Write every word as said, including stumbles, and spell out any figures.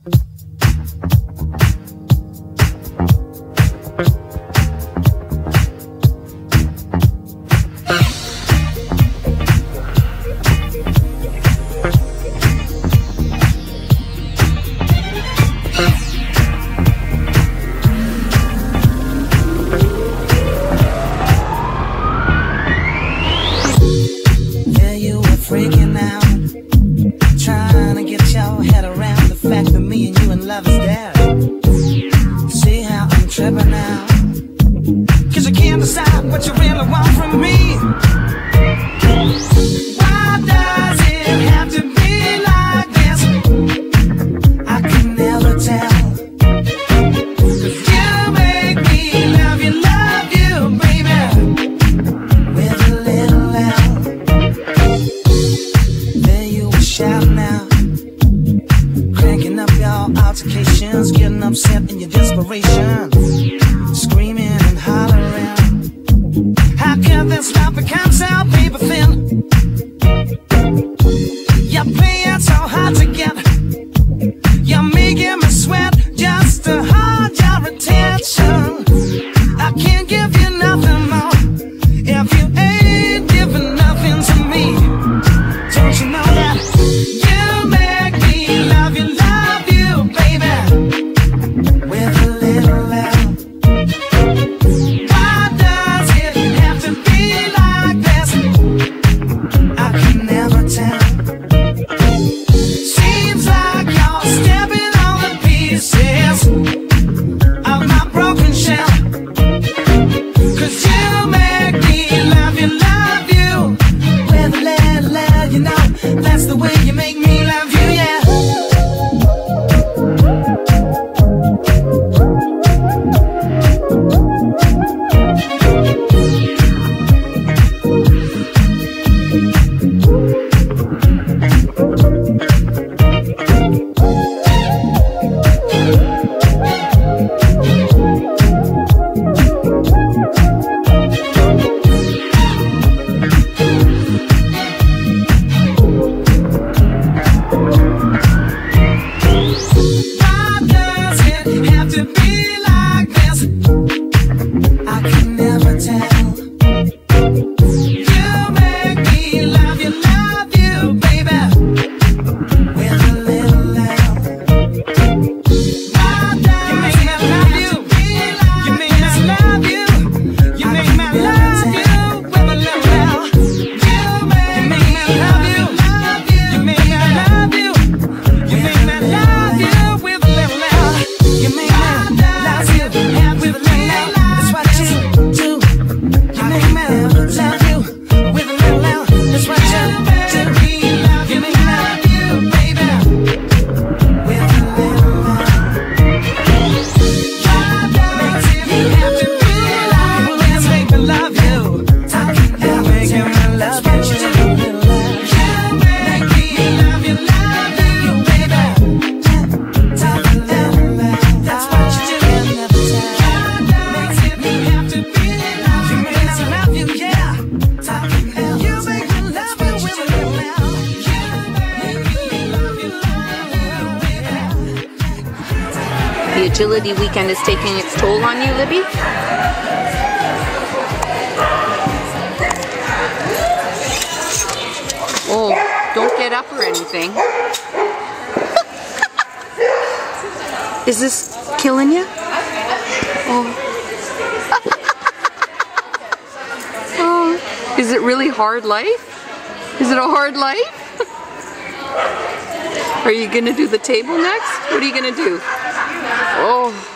Freaking out, trying to get your head around the fact that me and you in love is there. See how I'm tripping now, cause you can't decide what you really want from me. Why does it have to be like this? I can never tell, cause you make me love you, love you, baby, with a little L. Shout now, cranking up your altercations, getting upset in your desperation, screaming and hollering. How can this love become so paper thin? You're playing so hard to get, you're making me sweat just to hold your attention. I can't give you nothing more if you ain't giving nothing to me. Don't you know that? That's the way you make me love you, yeah. The agility weekend is taking its toll on you, Libby? Oh, don't get up or anything. Is this killing you? Oh. Oh. Is it really hard life? Is it a hard life? Are you gonna do the table next? What are you gonna do? Oh.